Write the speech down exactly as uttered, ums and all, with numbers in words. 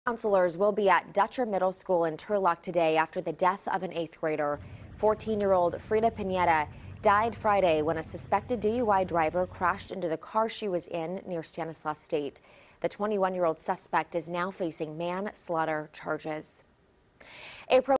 Counselors will be at Dutcher Middle School in Turlock today after the death of an eighth grader. fourteen-year-old Freida Pineda died Friday when a suspected D U I driver crashed into the car she was in near Stanislaus State. The twenty-one-year-old suspect is now facing manslaughter charges. A